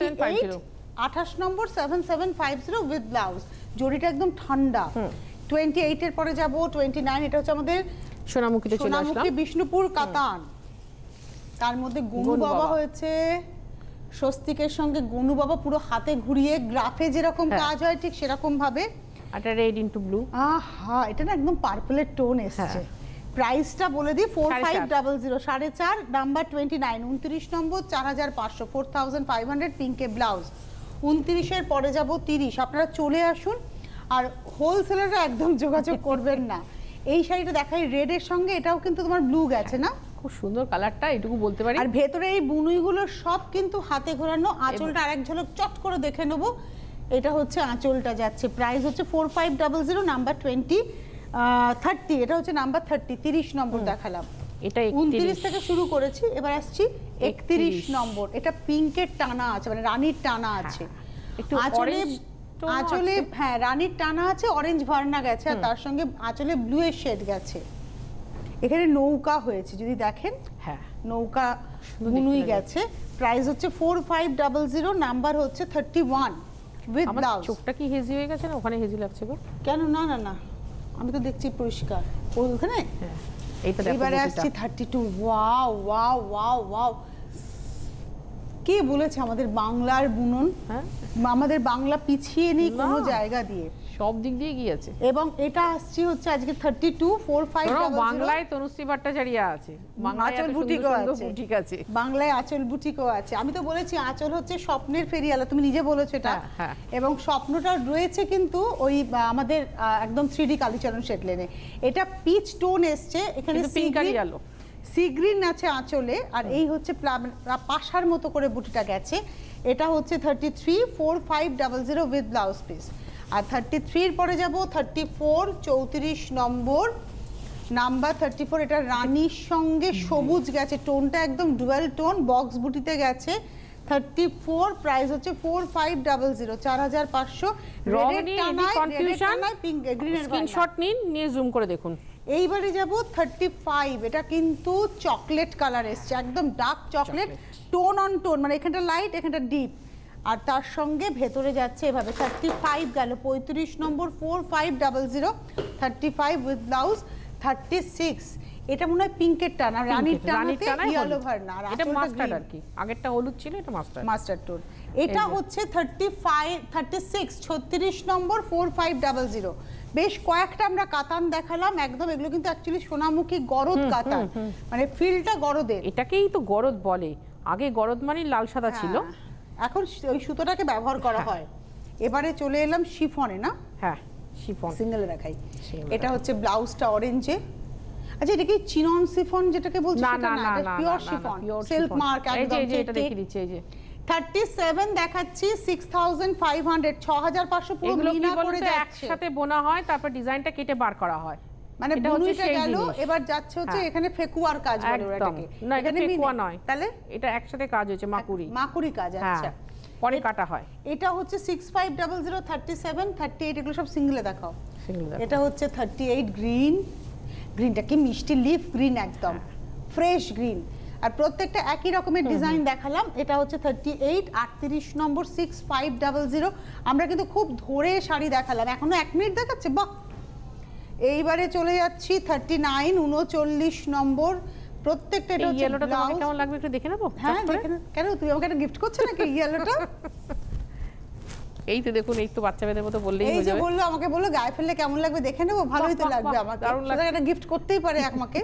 S1: 28 নম্বর 7750 উইথ ব্লাউজ। জরিটা একদম ঠান্ডা। 28 এর পরে যাব 29। এটা হচ্ছে আমাদের
S2: সোনামুখীতে চলে আসলাম,
S1: সোনামুখী বিষ্ণুপুর কাতান। তার মধ্যে গনু বাবা হয়েছে, স্বস্তিকের সঙ্গে গনু বাবা, পুরো হাতে ঘুরিয়ে গ্রাফে যেরকম কাজ হয় ঠিক সেরকম ভাবে।
S2: এটা রেড ইনটু ব্লু।
S1: আহা, এটা না একদম পার্পলের টোন এসেছে। প্রাইসটা বলে দিই 4500, 4.5 নাম্বার 29, 29 নম্বর 4500, 4500 পিঙ্কে ব্লাউজ। 29 এর পরে যাব 30। আপনারা চলে আসুন, আর হোলসেলাররা একদম যোগাযোগ করবেন না। এই শাড়িটা দেখাই রেডের সঙ্গে, এটাও কিন্তু তোমার ব্লু গেছে না,
S2: খুব সুন্দর কালারটা, এটুকু বলতে পারি।
S1: আর ভেতরে এই বুনুইগুলো সব কিন্তু হাতে ঘোরানো। আঁচলটা আরেক ঝলক চট করে দেখে নেবো। এটা হচ্ছে আঁচলটা যাচ্ছে, প্রাইস হচ্ছে 4500, নাম্বার 30। এটা হচ্ছে নাম্বার 30 নম্বর দেখালাম।
S2: এটা
S1: 29 থেকে শুরু করেছি, এবার আসছি 31 নম্বর। এটা পিঙ্কের টানা আছে, মানে রানীর টানা আছে
S2: একটু
S1: আঁচলে। হ্যাঁ, রানীর টানা আছে, অরেঞ্জ ভার্না গেছে, আর তার সঙ্গে আঁচলে ব্লু এর শেড গেছে। এখানে নৌকা হয়েছে, যদি দেখেন,
S2: হ্যাঁ
S1: নৌকা বুনুই গেছে। প্রাইস হচ্ছে 4500, নাম্বার হচ্ছে 31 উইথ ব্লাউজ।
S2: চোখটা কি হেজি হয়ে গেছে না? ওখানে হেজি লাগছে গো।
S1: কেন? না না না, আমি তো দেখছি পরিষ্কার। ওখানে
S2: এইটা দেখো।
S1: এবারে আসছি 32। ওয়াও ওয়াও ওয়াও ওয়াও, কে বলেছে আমাদের বাংলার বুনন?
S2: হ্যাঁ,
S1: আমাদের বাংলা পিছিয়ে নেই কোনো জায়গা দিয়ে,
S2: সব দিক দিয়ে গিয়েছে।
S1: এবং এটা আসছে হচ্ছে আজকে 32 4500।
S2: বাংলায় তনুশ্রী ভট্টাচার্য আছে, বাংলায়
S1: আঁচল বুটিকও আছে,
S2: বুটিক আছে,
S1: বাংলায় আঁচল বুটিকও আছে। আমি তো বলেছি আঁচল হচ্ছে স্বপ্নের ফেরিয়ালা, তুমি নিজে বলেছো এটা। এবং স্বপ্নটা রয়েছে কিন্তু ওই আমাদের একদম 3D কালীচরণ শেড লেনে। এটা পিচ টোন এসছে, এখানে সি গ্রিন আছে আঁচলে, আর এই হচ্ছে পাশার মতো করে বুটিটা গেছে। এটা হচ্ছে 33 4500 উইথ ব্লাউজ পিস। আর 33 এর পরে যাব 34, 34 নম্বর নাম্বার 34। এটা রানীর সঙ্গে সবুজ গেছে, টোনটা একদম ডুয়াল টোন, বক্স বুটিতে গেছে। 34, প্রাইস হচ্ছে 4500, 4500। রেডের টানায় পিঙ্ক গ্রিনের
S2: স্ক্রিনশট নিন, নিয়ে জুম করে দেখুন।
S1: এইবারে যাব 35। এটা কিন্তু চকলেট কালার এসছে, একদম dark chocolate, tone on tone, মানে এখানটা লাইট এখানটা ডিপ, আর তার সঙ্গে ভেতরে যাচ্ছে এভাবে। 35 গেল, 35 নম্বর 4500, 35 উইথ ব্লাউজ। 36, এটা মনে হয় পিঙ্কের টানা, রানীর টানাতে ইয়েলো ভার্না, আর
S2: এটা মাস্টার্ড আর কি, আগেরটা হলুদ ছিল, এটা মাস্টার্ড
S1: টোন। এটা হচ্ছে 35 36 36 নম্বর 4500। বেশ কয়েকটা আমরা কাতান দেখালাম, একদম এগুলো কিন্তু অ্যাকচুয়ালি সোনামুখী গরদ কাতান, মানে ফিলটা গরদের।
S2: এটাকেই তো গরদ বলে, আগে গরদ মানে লাল সাদা ছিল,
S1: এখন ওই সুতোটাকে ব্যবহার করা হয়। এবারে চলে এলাম শিফনে, না?
S2: হ্যাঁ, শিফন
S1: সিঙ্গেলে রাখাই। এটা হচ্ছে ব্লাউজটা অরেঞ্জে। আচ্ছা, এটা কি চিনন শিফন যেটাকে বলছি?
S2: না না না,
S1: এটা পিওর শিফন, সিল্ক মার্ক একদম।
S2: এই যে এটা দেখিয়ে দিচ্ছি, এই যে
S1: 37 দেখাচ্ছি, 6500, 6500 পুরো মিনা করে যাচ্ছে।
S2: একসাথে বোনা হয়, তারপর ডিজাইনটা কেটে বার করা হয়,
S1: মানে বুনুইটা গেল, এবার যাচ্ছে হচ্ছে এখানে ফেকুয়ার কাজ বলে ওটাকে।
S2: না, এখানে ফেকুয়া নয়,
S1: তাহলে
S2: এটা একসাথে কাজ হয়েছে, মাকুরি
S1: কাজ। আচ্ছা,
S2: পরে কাটা হয়।
S1: এটা হচ্ছে 6500, 37 38, এগুলো সব সিঙ্গেলে দেখাও। এটা হচ্ছে 38 গ্রিনটা কি মিষ্টি, লিফ গ্রিন, একদম ফ্রেশ গ্রিন, আর প্রত্যেকটা একই রকমের ডিজাইন দেখালাম। এটা হচ্ছে 38 38 নম্বর 6500। আমরা কিন্তু খুব ধরে শাড়ি দেখালাম, এখনো 1 মিনিট দেখাচ্ছে, বাহ। এইবারে চলে যাচ্ছি 39 39 নম্বর, প্রত্যেকটা। এটা হচ্ছে
S2: ইয়েলোটা তোমাকে কেমন লাগবে একটু দেখে নেবো?
S1: হ্যাঁ, কেন তুমি আমাকে একটা গিফট করছো নাকি ইয়েলোটা?
S2: এই তো দেখুন, এই তো বাচ্চা মেয়েদের মতো বললেই হয়ে যাবে।
S1: এই যে বললো, আমাকে বললো গায়ে ফেললে কেমন লাগবে দেখে নেবো, ভালোই তো লাগবে আমাকে, সেটা একটা গিফট করতেই পারে আমাকে।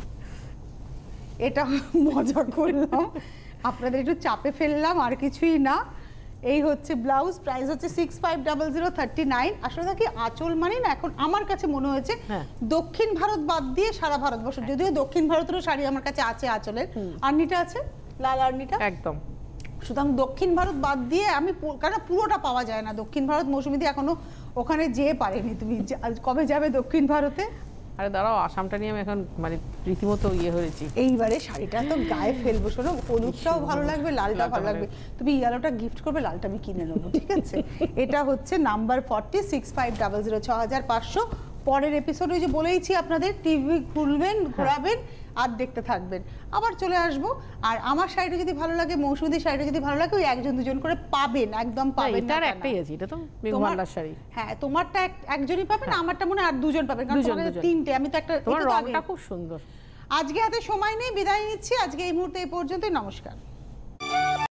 S1: এটা মজা করলাম, আপনাদের একটু চাপে ফেললাম, আর কিছুই না। এই হচ্ছে ব্লাউজ, প্রাইস হচ্ছে 6500, 39। আসলে কি আঁচল মানে না, এখন আমার কাছে মনে হয়েছে দক্ষিণ ভারত বাদ দিয়ে সারা ভারতবর্ষ, যদিও দক্ষিণ ভারতেরও শাড়ি আমার কাছে আছে আঁচলের। আর্নিটা আছে, লাল আর্নিটা
S2: একদম
S1: সুতরাং দক্ষিণ ভারত বাদ দিয়ে আমি কারণ পুরোটা পাওয়া যায় না দক্ষিণ ভারত, মৌসুমীদি এখনো ওখানে যেয়ে পারেনি। তুমি কবে যাবে দক্ষিণ ভারতে?
S2: আরে দাঁড়াও, আসামটা নিয়ে আমি এখন মানে রীতিমতো হয়েছি।
S1: এইবারে শাড়িটা তো গায়ে ফেলবো, শোনো হলুদটাও ভালো লাগবে, লালটা ভালো লাগবে, তুমি ইয়েলোটা গিফট করবে, লালটা আমি কিনে নেবো, ঠিক আছে? এটা হচ্ছে নাম্বার 40 6500 6500। পরের এপিসোডে যে বলেইছি আপনাদের, টিভি খুলবেন, ঘোরাবেন আর দেখতে থাকবেন, আবার চলে আসবো। আর আমার শাড়িটা যদি ভালো লাগে, মৌসুমীদের শাড়িটা যদি ভালো লাগে, ওই একজন দুজন করে পাবেন, একদম পাবেন না।
S2: এটার একটাই আছে, এটা তো মেঘমালার শাড়ি।
S1: হ্যাঁ, তোমারটা একজনই পাবেন, আমারটা মনে হয় আর দুজন পাবেন, কারণ তোমাদের তিনটে, আমি তো একটা।
S2: তোমার রংটা খুব সুন্দর।
S1: আজকে হাতে সময় নেই, বিদায় নিচ্ছি আজকে এই মুহূর্তে এই পর্যন্তই, নমস্কার।